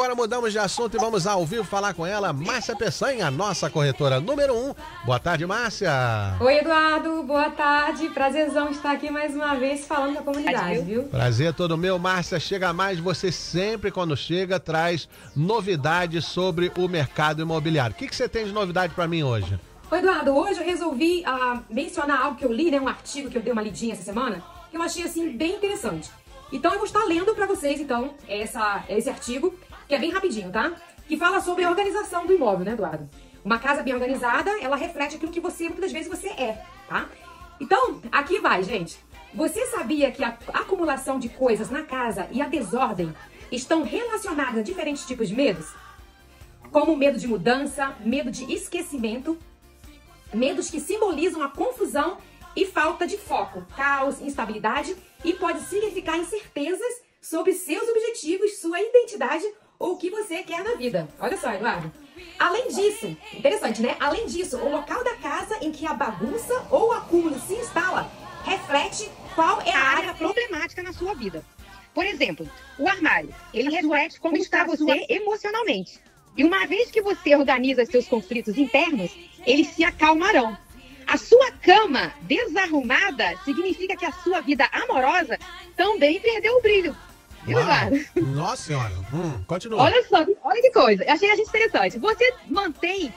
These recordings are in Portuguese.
agora mudamos de assunto e vamos ao vivo falar com ela, Márcia Peçanha, nossa corretora número 1. Boa tarde, Márcia. Oi, Eduardo. Boa tarde. Prazerzão estar aqui mais uma vez falando com a comunidade, viu? Prazer todo meu, Márcia. Chega mais, você sempre quando chega traz novidades sobre o mercado imobiliário. O que você tem de novidade para mim hoje? Oi, Eduardo. Hoje eu resolvi mencionar algo que eu li, né? Um artigo que eu dei uma lidinha essa semana, que eu achei, assim, bem interessante. Então eu vou estar lendo para vocês, então, esse artigo, que é bem rapidinho, tá? Que fala sobre a organização do imóvel, né, Eduardo? Uma casa bem organizada, ela reflete aquilo que muitas das vezes você é, tá? Então, aqui vai, gente. Você sabia que a acumulação de coisas na casa e a desordem estão relacionadas a diferentes tipos de medos? Como medo de mudança, medo de esquecimento, medos que simbolizam a confusão e falta de foco, caos, instabilidade e pode significar incertezas sobre seus objetivos, sua identidade ou o que você quer na vida. Olha só, Eduardo. Além disso, interessante, né? Além disso, o local da casa em que a bagunça ou o acúmulo se instala reflete qual é a área problemática na sua vida. Por exemplo, o armário, ele reflete como está você emocionalmente. E uma vez que você organiza seus conflitos internos, eles se acalmarão. A sua cama desarrumada significa que a sua vida amorosa também perdeu o brilho. Viu, Eduardo? Nossa senhora. Continua. Olha só, olha que coisa. Achei interessante. Você mantém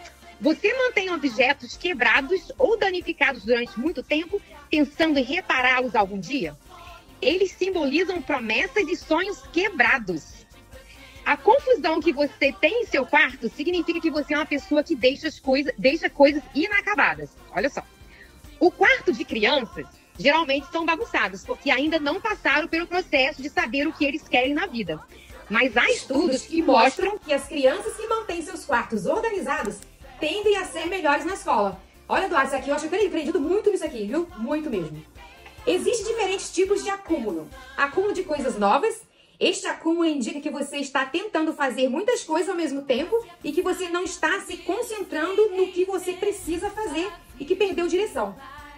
objetos quebrados ou danificados durante muito tempo, pensando em repará-los algum dia? Eles simbolizam promessas e sonhos quebrados. A confusão que você tem em seu quarto significa que você é uma pessoa que deixa coisas inacabadas. Olha só. O quarto de crianças geralmente são bagunçados, porque ainda não passaram pelo processo de saber o que eles querem na vida. Mas há estudos que mostram que as crianças que mantêm seus quartos organizados tendem a ser melhores na escola. Olha, Eduardo, isso aqui eu acho que eu acredito muito nisso aqui, viu? Muito mesmo. Existem diferentes tipos de acúmulo. Acúmulo de coisas novas. Este acúmulo indica que você está tentando fazer muitas coisas ao mesmo tempo e que você não está se concentrando no que você precisa fazer e que perdeu direção.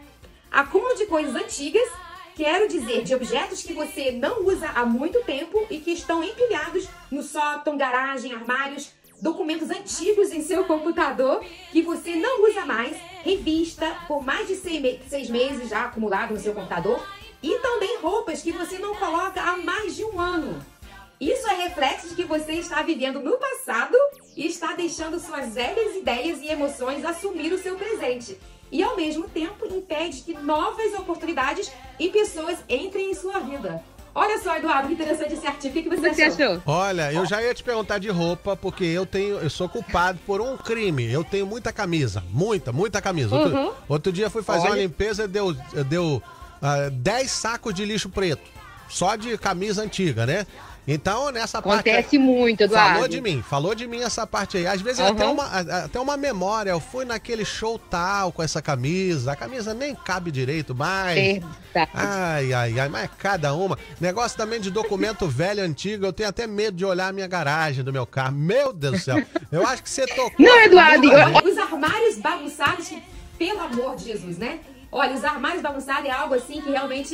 Acúmulo de coisas antigas, quero dizer, de objetos que você não usa há muito tempo e que estão empilhados no sótão, garagem, armários, documentos antigos em seu computador que você não usa mais, revista por mais de 6 meses já acumulado no seu computador, e também roupas que você não coloca há mais de 1 ano. Isso é reflexo de que você está vivendo no passado e está deixando suas velhas ideias e emoções assumir o seu presente. E, ao mesmo tempo, impede que novas oportunidades e pessoas entrem em sua vida. Olha só, Eduardo, que interessante esse artigo. O que você achou? Olha, eu já ia te perguntar de roupa, porque eu sou culpado por um crime. Eu tenho muita camisa. Muita camisa. Outro dia fui fazer uma limpeza e deu 10 sacos de lixo preto, só de camisa antiga, né? Então, nessa parte... Acontece muito, Eduardo. Falou de mim essa parte aí. Às vezes até uma memória. Eu fui naquele show tal com essa camisa. A camisa nem cabe direito mais. Verdade. Ai, mas cada uma. Negócio também de documento velho, antigo. Eu tenho até medo de olhar a minha garagem do meu carro. Meu Deus do céu. Eu acho que você tocou... Não, Eduardo. Os armários bagunçados, pelo amor de Jesus, né? Olha, os armários bagunçados é algo assim que realmente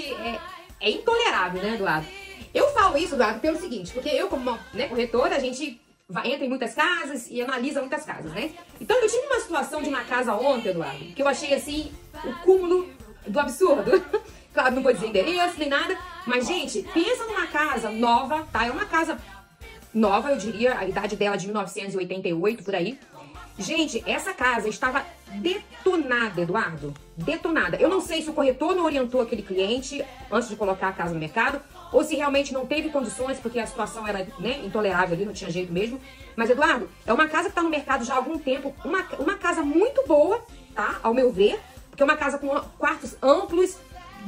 é intolerável, né, Eduardo? Eu falo isso, Eduardo, pelo seguinte, porque eu, como uma corretora, a gente entra em muitas casas e analisa muitas casas, né? Então, eu tive uma situação de uma casa ontem, Eduardo, que eu achei, assim, o cúmulo do absurdo. Claro, não vou dizer endereço nem nada, mas, gente, pensa numa casa nova, tá? É uma casa nova, eu diria, a idade dela é de 1988, por aí. Gente, essa casa estava detonada, Eduardo. Detonada. Eu não sei se o corretor não orientou aquele cliente antes de colocar a casa no mercado, ou se realmente não teve condições, porque a situação era intolerável ali, não tinha jeito mesmo. Mas, Eduardo, é uma casa que está no mercado já há algum tempo, uma casa muito boa, tá? Ao meu ver, porque é uma casa com quartos amplos,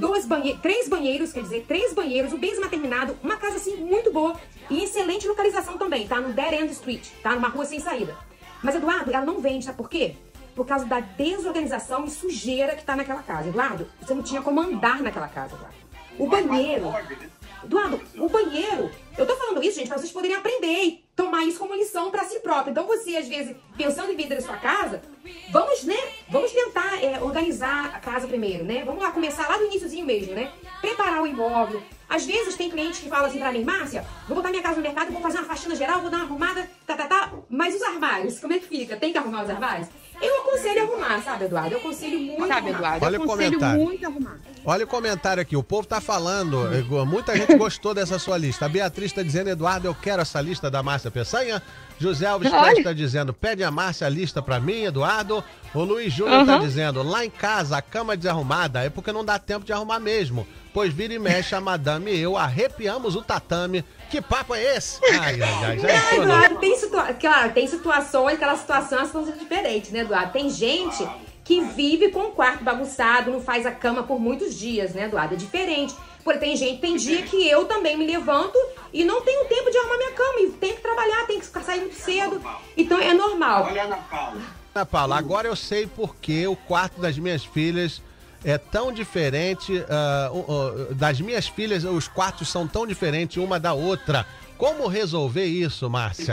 3 banheiros, quer dizer, 3 banheiros, o basement terminado, uma casa, assim, muito boa e excelente localização também, tá? No Dead End Street, tá? Numa rua sem saída. Mas, Eduardo, ela não vende, sabe por quê? Por causa da desorganização e sujeira que tá naquela casa. Eduardo, você não tinha como andar naquela casa, Eduardo. O banheiro... Eduardo, o banheiro... Eu tô falando isso, gente, pra vocês poderem aprender e tomar isso como lição pra si próprio. própria. Então você, às vezes, pensando em vender a sua casa, vamos tentar organizar a casa primeiro, né? Vamos lá, começar lá do iniciozinho mesmo, né? Preparar o imóvel. Às vezes tem clientes que falam assim pra mim, Márcia, vou botar minha casa no mercado, vou fazer uma faxina geral, vou dar uma arrumada, mas os armários, como é que fica? Tem que arrumar os armários? Eu aconselho a arrumar, sabe, Eduardo? Eu aconselho muito sabe, Eduardo? Olha eu o aconselho comentário. muito a arrumar. Olha o comentário aqui, o povo tá falando, muita gente gostou dessa sua lista. A Beatriz tá dizendo, Eduardo, eu quero essa lista da Márcia Peçanha. José Alves Pérez tá dizendo, pede a Márcia a lista pra mim, Eduardo. O Luiz Júnior tá dizendo, lá em casa a cama desarrumada é porque não dá tempo de arrumar mesmo, pois vira e mexe a madame e eu arrepiamos o tatame. Que papo é esse? Ai, já entrou, Eduardo, tem situações, aquelas situações são diferentes, né, Eduardo? Tem gente que vive com o quarto bagunçado, não faz a cama por muitos dias, né, Eduardo? É diferente. Porque tem dia que eu também me levanto e não tenho tempo de arrumar minha cama. E tenho que trabalhar, tenho que sair muito cedo. Então é normal. Olha, Ana Paula. Ana Paula, agora eu sei porque o quarto das minhas filhas é tão diferente. Das minhas filhas, os quartos são tão diferentes uma da outra. Como resolver isso, Márcia?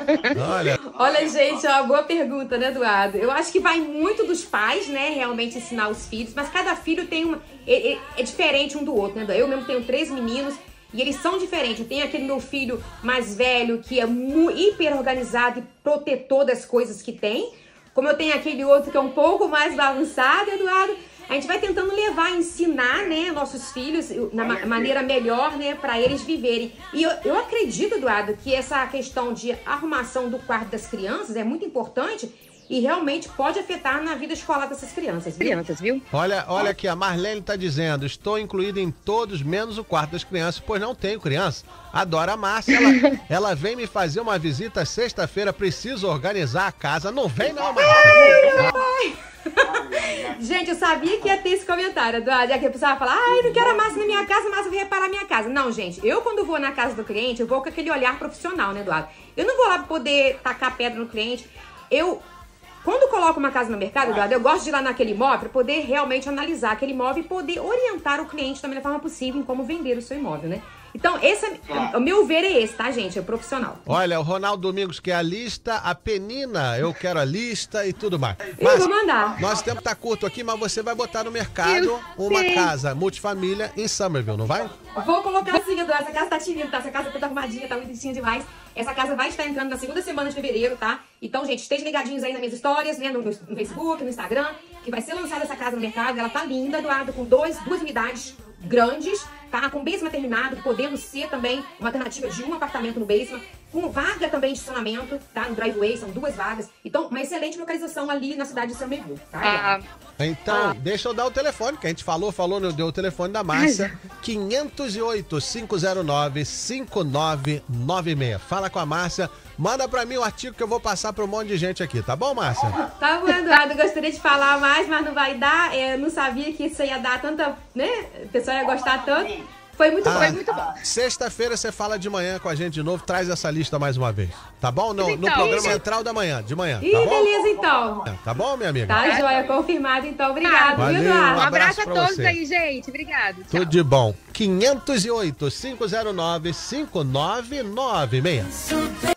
Olha, gente, é uma boa pergunta, né, Eduardo? Eu acho que vai muito dos pais, né, realmente ensinar os filhos, mas cada filho tem uma... É diferente um do outro, né, Eduardo? Eu mesmo tenho 3 meninos e eles são diferentes. Eu tenho aquele meu filho mais velho que é hiper organizado e protetor das coisas que tem, como eu tenho aquele outro que é um pouco mais bagunçado, Eduardo. A gente vai tentando ensinar, né, nossos filhos na maneira melhor, né, para eles viverem. E eu acredito, Eduardo, que essa questão de arrumação do quarto das crianças é muito importante e realmente pode afetar na vida escolar dessas crianças, viu? Olha aqui, a Marlene tá dizendo, estou incluída em todos, menos o quarto das crianças, pois não tenho criança. Adoro a Márcia, ela vem me fazer uma visita sexta-feira, preciso organizar a casa. Não vem não, Márcia. Gente, eu sabia que ia ter esse comentário, Eduardo. Já que a pessoa vai falar, eu não quero a Márcia na minha casa, a Márcia vai reparar a minha casa. Não, gente, eu quando vou na casa do cliente, eu vou com aquele olhar profissional, né, Eduardo? Eu não vou lá pra poder tacar pedra no cliente. Quando coloco uma casa no mercado, Eduardo, eu gosto de ir lá naquele imóvel para poder realmente analisar aquele imóvel e poder orientar o cliente da melhor forma possível em como vender o seu imóvel, né? Então, o meu ver é esse, tá, gente? É profissional. Olha, o Ronaldo Domingos quer a lista, a Penina, eu quero a lista e tudo mais. Eu vou mandar. Nosso tempo tá curto aqui, mas você vai botar no mercado uma casa multifamília em Summerville, não vai? Vou colocar assim, Eduardo. Essa casa tá tirando, tá? Essa casa tá toda arrumadinha, tá muito bonitinha demais. Essa casa vai estar entrando na segunda semana de fevereiro, tá? Então, gente, estejam ligadinhos aí nas minhas histórias, né? No Facebook, no Instagram, que vai ser lançada essa casa no mercado. Ela tá linda, Eduardo, com duas unidades grandes, tá? Com basement terminado, podendo ser também uma alternativa de um apartamento no basement, com vaga também de estacionamento, tá? No driveway, são 2 vagas. Então, uma excelente localização ali na cidade de Summerville, tá? Então, deixa eu dar o telefone, que a gente falou, deu o telefone da Márcia, 508-509-5996. Fala com a Márcia, manda pra mim o artigo que eu vou passar pra um monte de gente aqui, tá bom, Márcia? Tá bom, Eduardo, gostaria de falar mais, mas não vai dar, eu não sabia que isso ia dar tanta, né, o pessoal ia gostar tanto. Foi muito bom, foi muito bom. Sexta-feira você fala de manhã com a gente de novo, traz essa lista mais uma vez, tá bom? No programa central da manhã, de manhã, tá bom? Beleza, então. Tá bom, minha amiga? Tá, joia, confirmado, então. Obrigado, valeu, viu, Eduardo? um abraço a todos você aí, gente. Obrigado. Tudo de bom. 508-509-5996.